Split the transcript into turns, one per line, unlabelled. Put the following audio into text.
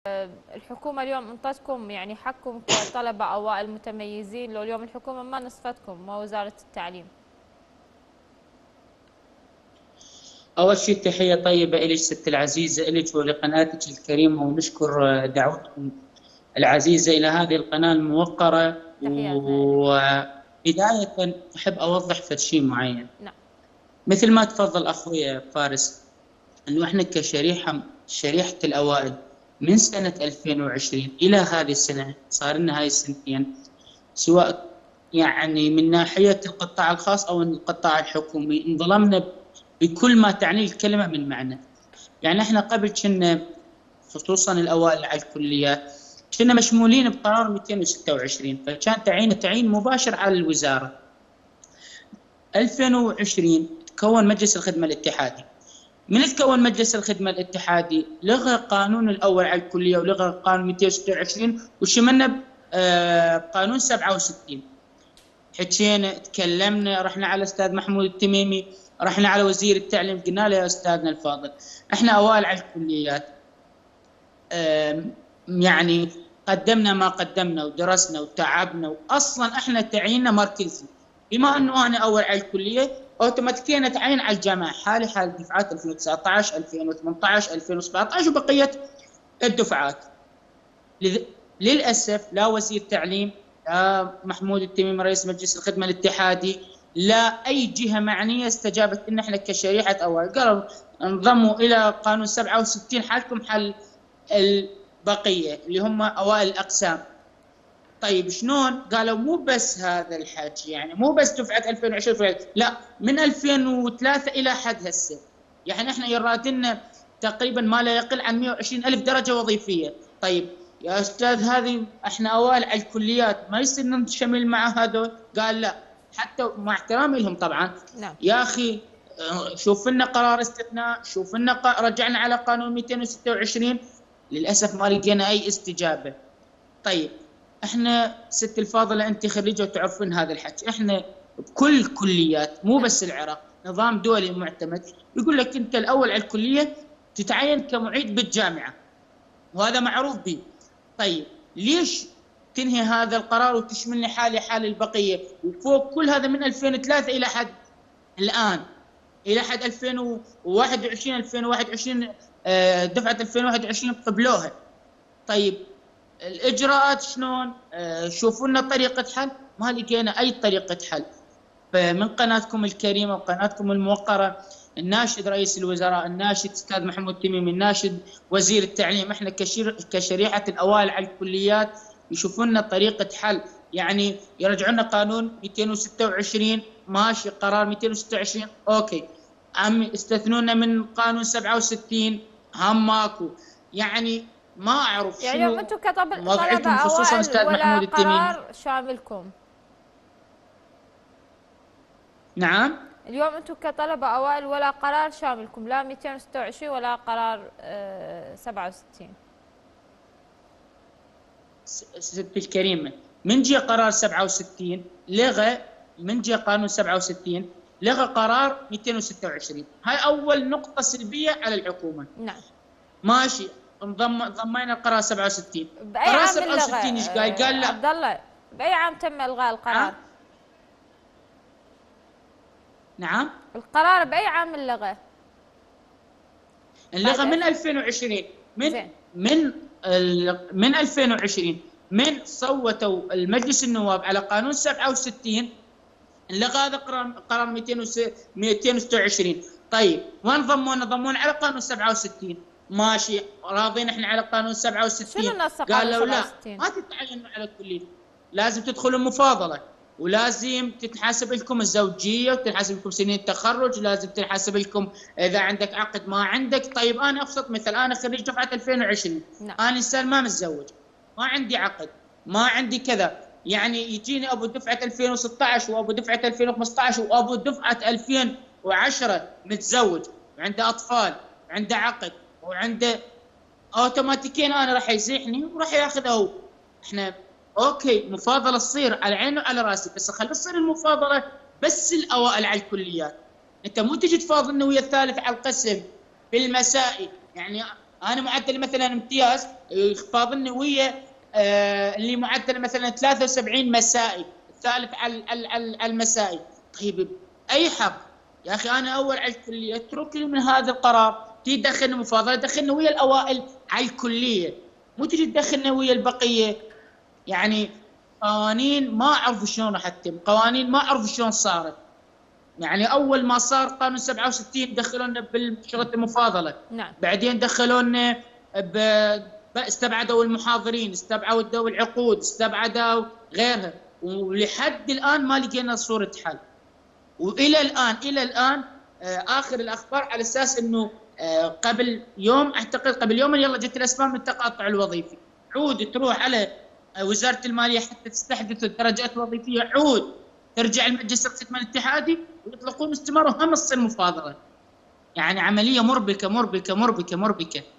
الحكومة اليوم انطتكم يعني حقكم كطلبة أوائل متميزين، لو اليوم الحكومة ما نصفتكم ووزارة التعليم؟
أول شيء تحية طيبة إلك ست العزيزة، إلك ولقناتك الكريمة، ونشكر دعوتكم العزيزة إلى هذه القناة الموقرة.
تحياتنا لك.
وبداية أحب أوضح في شيء معين.
نعم.
مثل ما تفضل أخوي فارس، أنه إحنا شريحة الأوائل من سنة 2020 إلى هذه السنة، صار لنا هاي السنتين، سواء يعني من ناحية القطاع الخاص أو القطاع الحكومي، انظلمنا بكل ما تعنيه الكلمة من معنى. يعني احنا قبل كنا، خصوصا الأوائل على الكليات، كنا مشمولين بقرار 226، فكان تعيين مباشر على الوزارة. 2020 تكون مجلس الخدمة الاتحادي. من تكون مجلس الخدمة الاتحادي لغى قانون الأول على الكلية ولغى قانون 226 وشملنا قانون 67. حكينا، تكلمنا، رحنا على الاستاذ محمود التميمي، رحنا على وزير التعليم، قلنا له يا استاذنا الفاضل احنا اوائل على الكليات، يعني قدمنا ما قدمنا ودرسنا وتعبنا، واصلا احنا تعييننا مركزي. بما انه انا اول على الكليه، اوتوماتيكيا اتعين على الجامعه، حال دفعات 2019 2018 2017 وبقيه الدفعات. للاسف لا وزير تعليم، لا محمود التميمي رئيس مجلس الخدمه الاتحادي، لا اي جهه معنيه استجابت ان احنا كشريحه اوائل. قالوا انضموا الى قانون 67، حالكم حل البقيه اللي هم اوائل الاقسام. طيب شلون؟ قالوا مو بس هذا الحكي، يعني مو بس دفعه 2020، لا، من 2003 الى حد هسه. يعني احنا يرادلنا تقريبا ما لا يقل عن 120 الف درجه وظيفيه. طيب يا استاذ، هذه احنا اوائل على الكليات، ما يصير ننشمل مع هذول؟ قال لا، حتى مع احترامي لهم طبعا.
نعم.
يا اخي شوف لنا قرار استثناء، شوف لنا رجعنا على قانون 226. للاسف ما لقينا اي استجابه. طيب احنا ست الفاضله انت خريجه وتعرفين هذا الحكي، احنا بكل كليات مو
نعم.
بس العراق نظام دولي معتمد، يقول لك انت الاول على الكليه تتعين كمعيد بالجامعه، وهذا معروف به. طيب ليش تنهي هذا القرار وتشملني حالي حال البقيه؟ وفوق كل هذا من 2003 الى حد الان، الى حد 2021 دفعه 2021 قبلوها. طيب الاجراءات شلون؟ شوفوا لنا طريقه حل. ما لقينا اي طريقه حل. فمن قناتكم الكريمه وقناتكم الموقره، الناشد رئيس الوزراء، الناشد استاذ محمود تميمي، الناشد وزير التعليم، احنا كشريحه الاوائل على الكليات يشوفوا لنا طريقه حل. يعني يرجعوا لنا قانون 226 ماشي، قرار 226 اوكي، عم استثنونا من قانون 67 هم ماكو. يعني ما اعرف
يعني اليوم
شنو
انتم كطلبة
وضعكم، خصوصا
أوائل
استاذ
ولا
محمود التميمي.
قرار شاملكم؟
نعم.
اليوم انتم كطلبة أوائل ولا قرار شاملكم، لا 226 ولا قرار 67؟
ست الكريمه، من جاء قرار 67 لغى، من جاء قانون 67 لغى قرار 226. هاي اول نقطه سلبيه على الحكومه.
نعم.
ماشي، ضمينا القرار 67.
بأي
قرار
عام اللغة
67 ايش قال؟ قال لا.
عبد الله؟ بأي عام تم إلغاء القرار؟
نعم. نعم.
القرار بأي عام اللغة؟ بعد
اللغة من 2020، من
زين.
من من 2020، من صوتوا المجلس النواب على قانون 67 لغى هذا قرار 226. طيب وين ضمونا؟ ضمونا على قانون 67. ماشي، راضين احنا على قانون 67.
شنو نص قانون
قالوا لا،
67؟
ما تتعينوا على الكليه، لازم تدخلوا مفاضله، ولازم تتحاسب لكم الزوجيه، وتنحاسب لكم سنين التخرج، لازم تنحاسب لكم اذا عندك عقد ما عندك. طيب انا ابسط مثل، انا خريج دفعه 2020،
نعم.
انا انسان ما متزوج، ما عندي عقد، ما عندي كذا. يعني يجيني ابو دفعه 2016 وابو دفعه 2015 وابو دفعه 2010 متزوج وعنده اطفال وعنده عقد وعنده، اوتوماتيكيا انا راح يزيحني وراح ياخذه هو. احنا اوكي مفاضله تصير على عيني وعلى راسي، بس خلي تصير المفاضله بس الاوائل على الكليات. انت مو تجي تفاضلنا ويا الثالث على القسم بالمسائي. يعني انا معدل مثلا امتياز فاضلني ويا اللي معدل مثلا 73 مسائي، الثالث على المسائي. طيب اي حق يا اخي، انا اول على الكليه، اترك لي من هذا القرار. تيجي تدخلني مفاضله، دخلني ويا الاوائل على الكليه، مو تجي تدخلني ويا البقيه. يعني قوانين ما اعرف شلون راح تتم، قوانين ما اعرف شلون صارت. يعني اول ما صار قانون 67 دخلونا بشغله المفاضله،
نعم.
بعدين دخلونا استبعدوا المحاضرين، استبعدوا العقود، استبعدوا غيرها، ولحد الان ما لقينا صوره حل. والى الان اخر الاخبار على اساس انه قبل يوم، اعتقد قبل يوم يلا جت الاسماء من التقاطع الوظيفي، عود تروح على وزاره الماليه حتى تستحدث الدرجات الوظيفيه، عود ترجع المجلس الخدمه الاتحادي ويطلقون استماره هم تصير مفاضله. يعني عمليه مربكه مربكه مربكه مربكه.